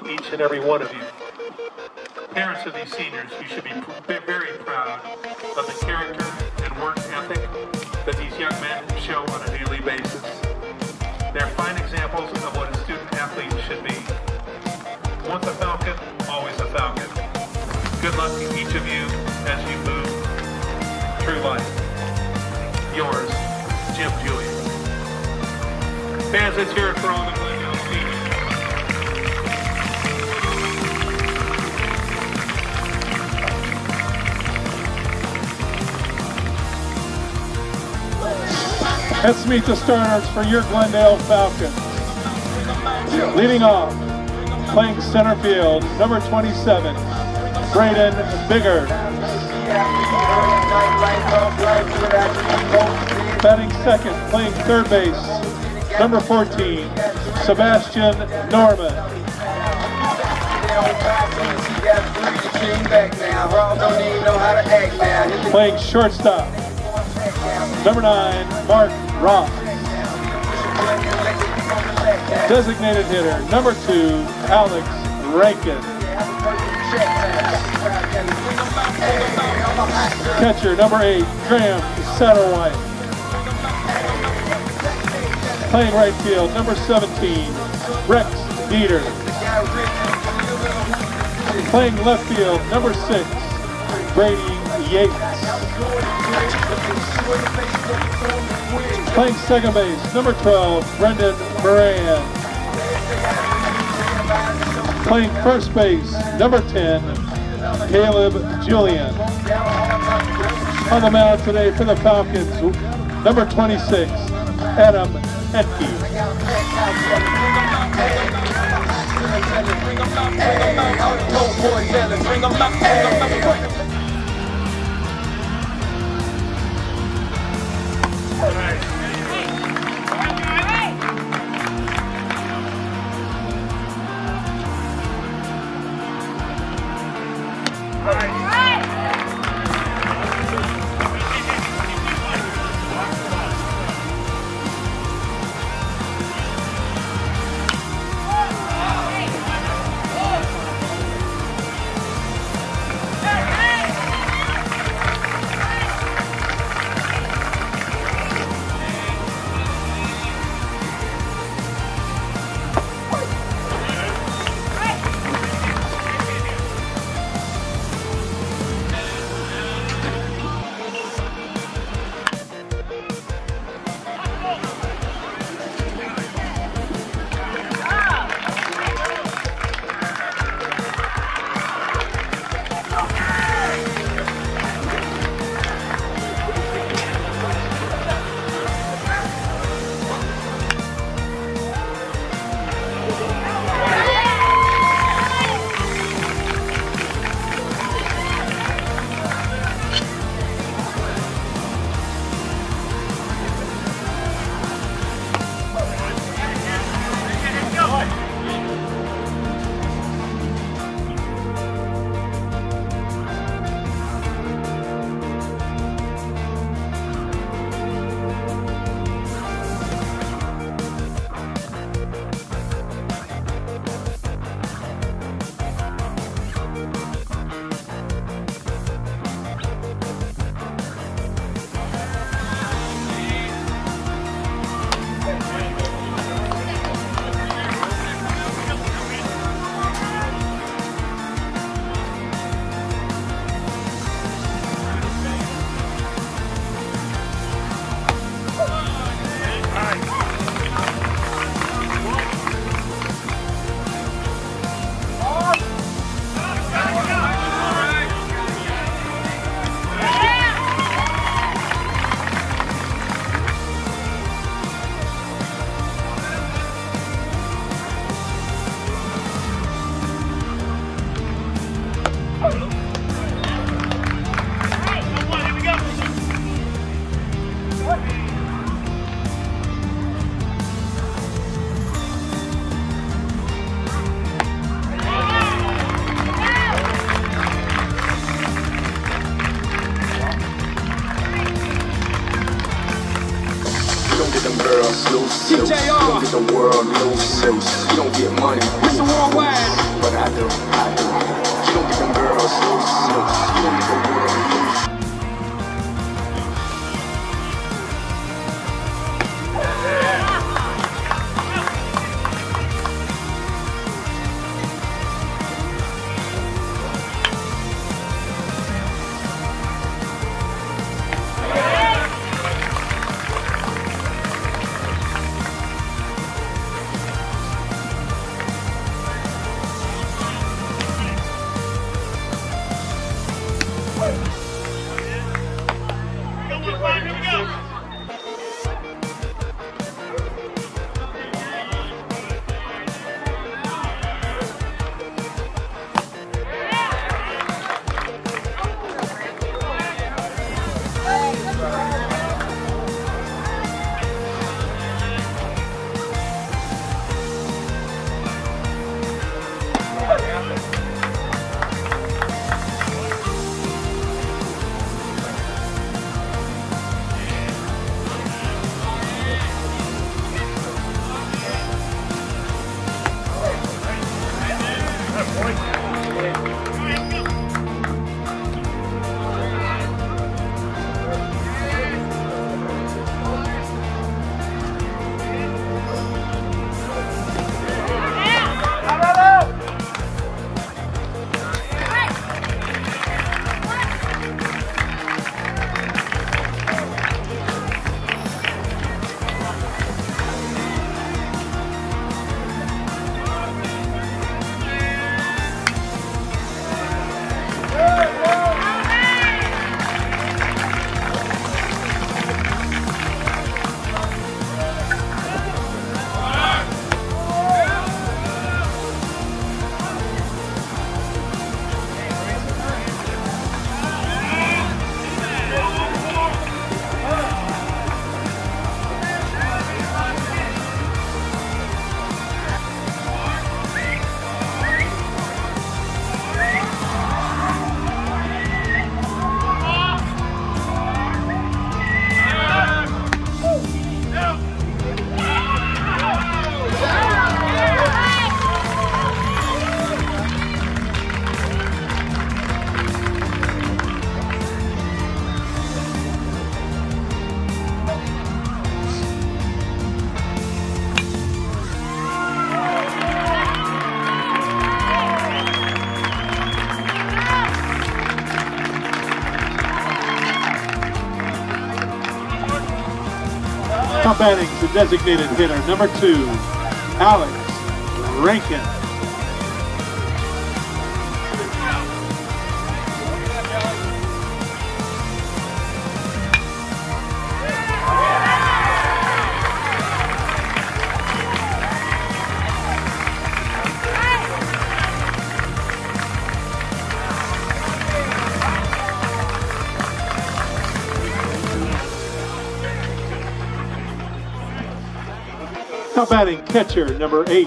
each and every one of you. Parents of these seniors, you should be very proud of the character and work ethic that these young men show on a daily basis. They're fine examples of what a student athlete should be. Once a Falcon, always a Falcon. Good luck to each of you as you move through life. Yours, Jim Julian. Fans, let's hear it for all the Glendale seniors. Let's meet the starters for your Glendale Falcons. Leading off, playing center field, number 27, Braden Biggard. Batting second, playing third base, number 14, Sebastian Norman. Playing shortstop, number 9, Mark Ross. Designated hitter, number 2, Alex Rankin. Catcher, number 8, Graham Satterwhite. Playing right field, number 17, Rex Dieter. Playing left field, number 6, Brady Yates. Playing second base, number 12, Brendan Moran. Playing first base, number 10, Caleb Julian. On the mound today for the Falcons, number 26, Adam Etke. You don't get the world loose. You don't get money. It's a worldwide. Now batting the designated hitter, number 2, Alex Rankin. Now batting catcher, number 8.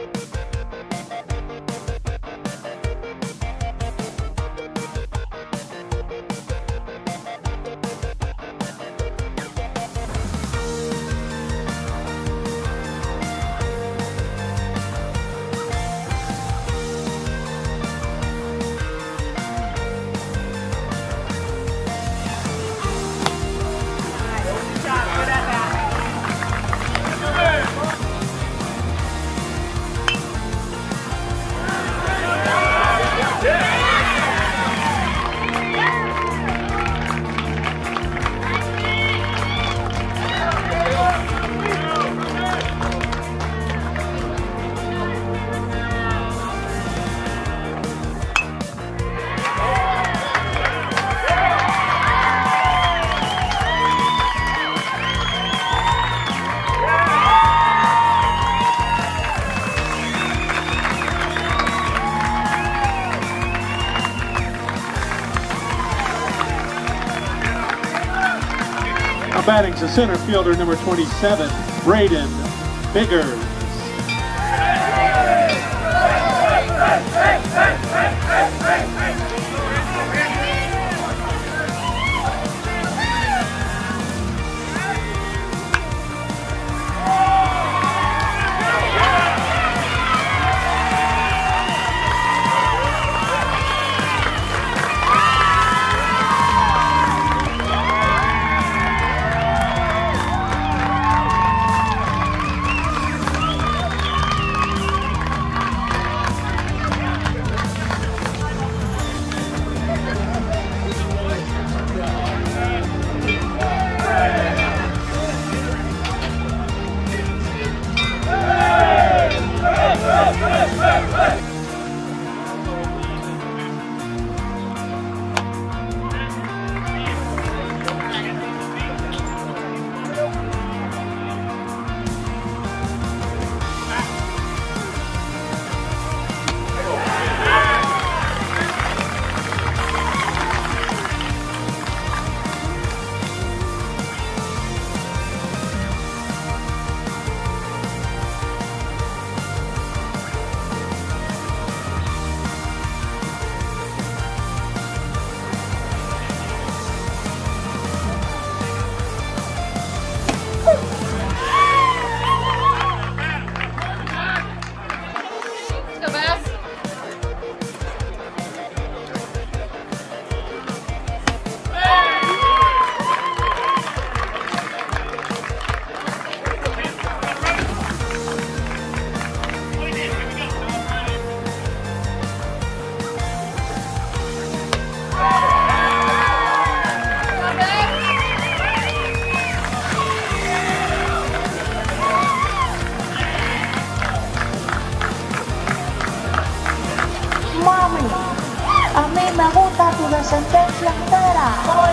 Batting's the center fielder, number 27, Braden Biggers. A mí me gusta tu descendencia entera.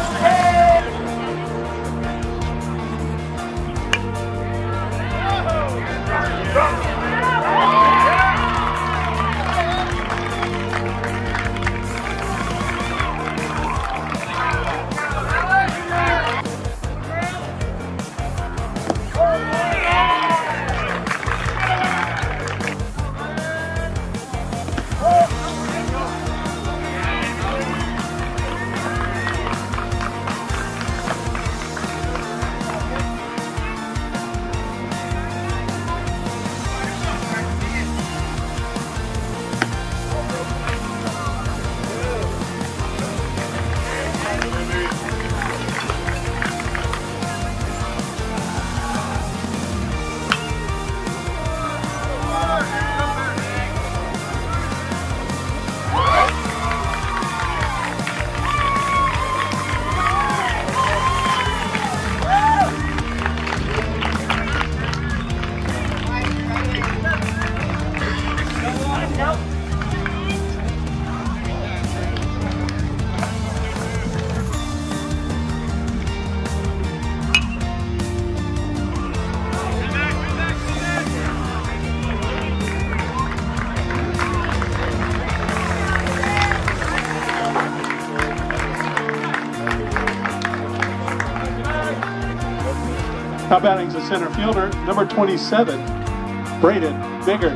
Now batting's the center fielder, number 27, Braden Bigger.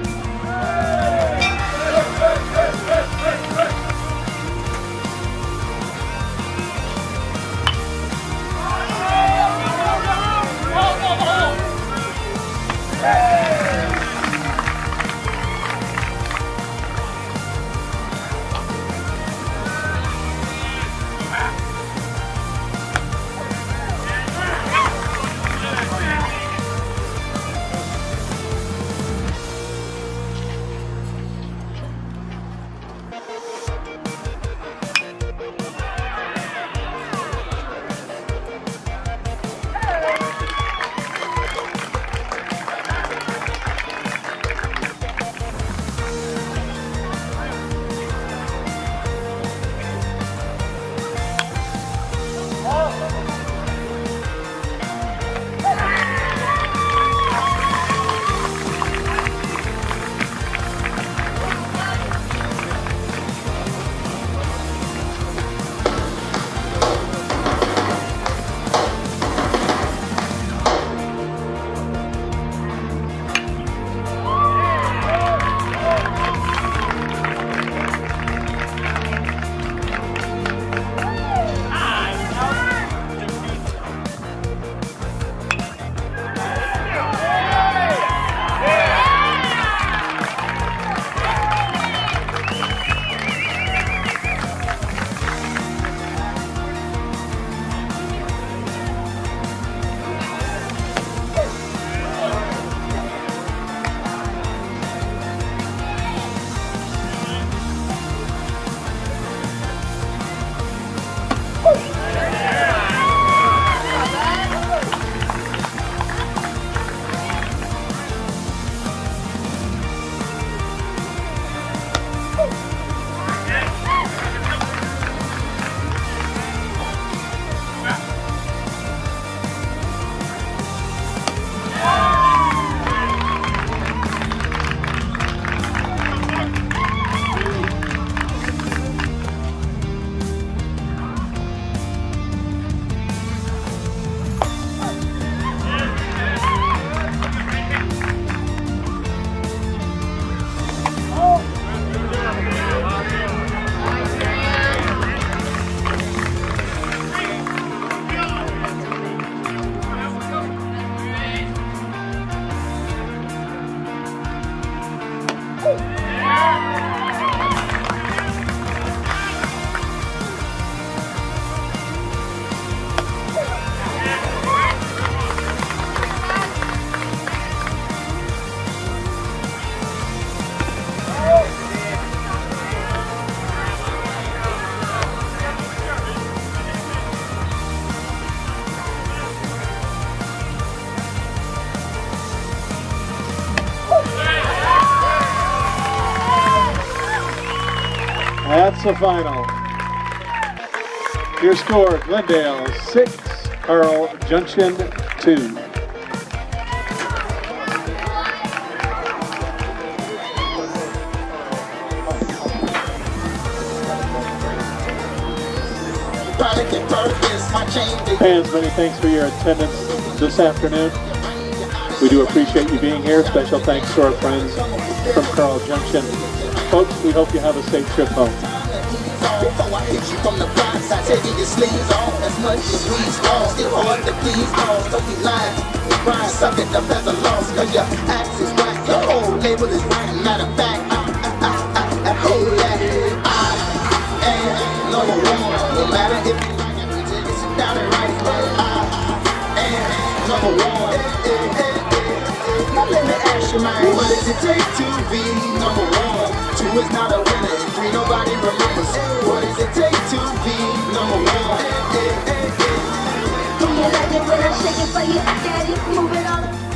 That's the final. Your score, Glendale 6, Carl Junction 2. Fans, many thanks for your attendance this afternoon. We do appreciate you being here. Special thanks to our friends from Carl Junction. Folks, we hope you have a safe trip home. Before I hit you from the blind side, taking your sleeves off as much as we's lost. Still hard to please, cause don't be lying. Grind, suck it up as a loss, cause your axe is whack, your whole label is whack. Matter of fact, I hold that. I am number one. No matter if you like it, just sit down and write it. I am number one. Now let me ask you, man, what does it take to be number one? 2 is not a winner, and 3 nobody remembers. What does it take to be number one? Do you like it when I shake it for you, daddy? Move it all up.